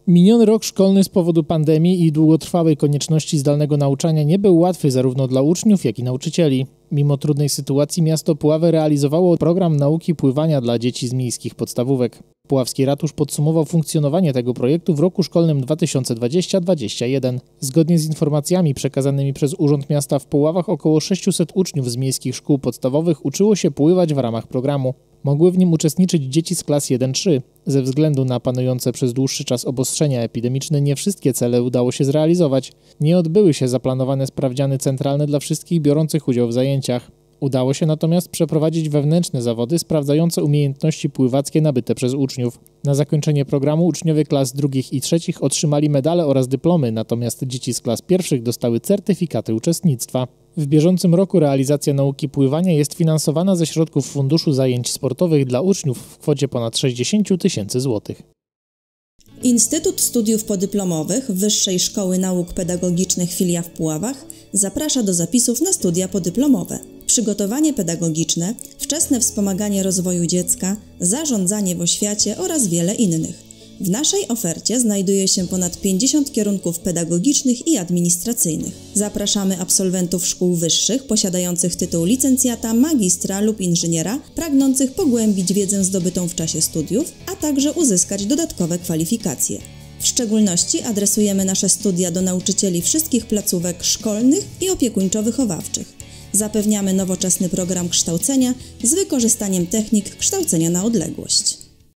Miniony rok szkolny z powodu pandemii i długotrwałej konieczności zdalnego nauczania nie był łatwy zarówno dla uczniów, jak i nauczycieli. Mimo trudnej sytuacji miasto Puławy realizowało program nauki pływania dla dzieci z miejskich podstawówek. Puławski Ratusz podsumował funkcjonowanie tego projektu w roku szkolnym 2020-2021. Zgodnie z informacjami przekazanymi przez Urząd Miasta w Puławach około 600 uczniów z miejskich szkół podstawowych uczyło się pływać w ramach programu. Mogły w nim uczestniczyć dzieci z klas 1-3. Ze względu na panujące przez dłuższy czas obostrzenia epidemiczne nie wszystkie cele udało się zrealizować. Nie odbyły się zaplanowane sprawdziany centralne dla wszystkich biorących udział w zajęciach. Udało się natomiast przeprowadzić wewnętrzne zawody sprawdzające umiejętności pływackie nabyte przez uczniów. Na zakończenie programu uczniowie klas drugich i trzecich otrzymali medale oraz dyplomy, natomiast dzieci z klas pierwszych dostały certyfikaty uczestnictwa. W bieżącym roku realizacja nauki pływania jest finansowana ze środków Funduszu Zajęć Sportowych dla uczniów w kwocie ponad 60 000 złotych. Instytut Studiów Podyplomowych Wyższej Szkoły Nauk Pedagogicznych Filia w Puławach zaprasza do zapisów na studia podyplomowe. Przygotowanie pedagogiczne, wczesne wspomaganie rozwoju dziecka, zarządzanie w oświacie oraz wiele innych. W naszej ofercie znajduje się ponad 50 kierunków pedagogicznych i administracyjnych. Zapraszamy absolwentów szkół wyższych posiadających tytuł licencjata, magistra lub inżyniera, pragnących pogłębić wiedzę zdobytą w czasie studiów, a także uzyskać dodatkowe kwalifikacje. W szczególności adresujemy nasze studia do nauczycieli wszystkich placówek szkolnych i opiekuńczo-wychowawczych. Zapewniamy nowoczesny program kształcenia z wykorzystaniem technik kształcenia na odległość.